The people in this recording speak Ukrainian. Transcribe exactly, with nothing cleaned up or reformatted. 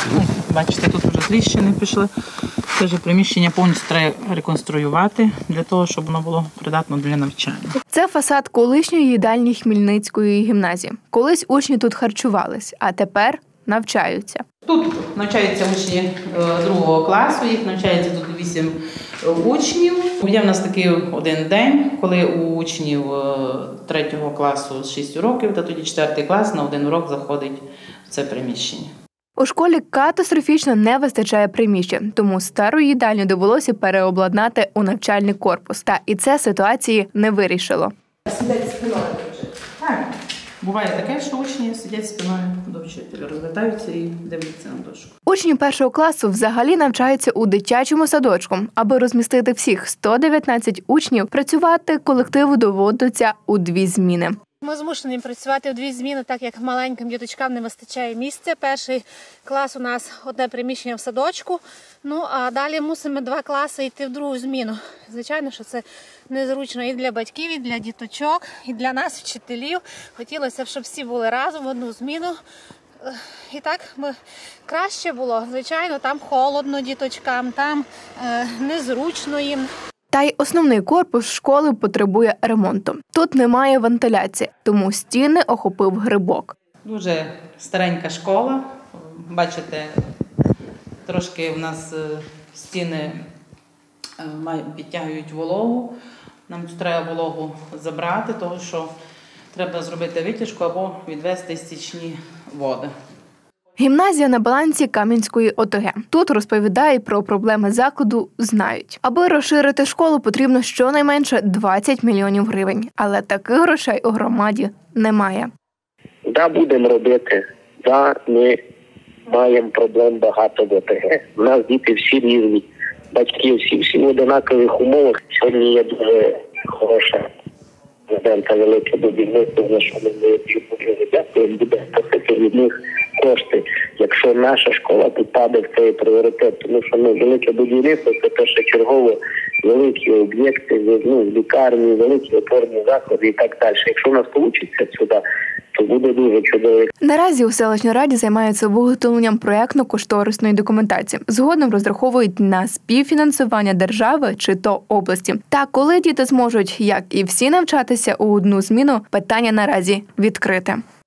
Бачите, тут вже тріщини пішли. Це вже приміщення повністю треба реконструювати для того, щоб воно було придатно для навчання. Це фасад колишньої їдальні Хмельницької гімназії. Колись учні тут харчувались, а тепер навчаються. Тут навчаються учні другого класу, їх навчається тут вісім учнів. Є в нас такий один день, коли у учнів третього класу шість уроків, та тоді четвертий клас на один урок заходить в це приміщення. У школі катастрофічно не вистачає приміщень, тому стару їдальню довелося переобладнати у навчальний корпус. Та і це ситуації не вирішило. Сидять спиною до вчителя. Так. Буває таке, що учні сидять спиною до вчителя, розвертаються і дивляться на дошку. Учні першого класу взагалі навчаються у дитячому садочку. Аби розмістити всіх сто дев'ятнадцять учнів, працювати колективу доводиться у дві зміни. Ми змушені працювати у дві зміни, так як маленьким діточкам не вистачає місця. Перший клас у нас одне приміщення в садочку, ну а далі мусимо два класи йти в другу зміну. Звичайно, що це незручно і для батьків, і для діточок, і для нас, вчителів. Хотілося б, щоб всі були разом в одну зміну. І так би краще було. Звичайно, там холодно діточкам, там е, незручно їм. Та й основний корпус школи потребує ремонту. Тут немає вентиляції, тому стіни охопив грибок. Дуже старенька школа. Бачите, трошки в нас стіни підтягують вологу. Нам тут треба вологу забрати, тому що треба зробити витяжку або відвести стічні води. Гімназія на балансі Кам'янської ОТГ. Тут розповідають про проблеми закладу, знають. Аби розширити школу, потрібно щонайменше двадцять мільйонів гривень. Але таких грошей у громаді немає. Да, будемо робити. Да, ми маємо проблем багато в ОТГ. У нас діти всі різні. Батьки всі, всі в однакових умовах. Сьогодні є дуже хороша президента велике будівництво, за що ми дуже дякуємо, буде просити від них кошти, якщо наша школа попаде в цей пріоритет. Тому що ну, велике будівництво – це першочергово великі об'єкти, ну, лікарні, великі опорні заклади і так далі. Якщо у нас вийде сюди, то буде дуже чудово. Наразі у селищній раді займаються виготовленням проєктно-кошторисної документації. Згодом розраховують на співфінансування держави чи то області. Та коли діти зможуть, як і всі, навчатися у одну зміну, питання наразі відкрите.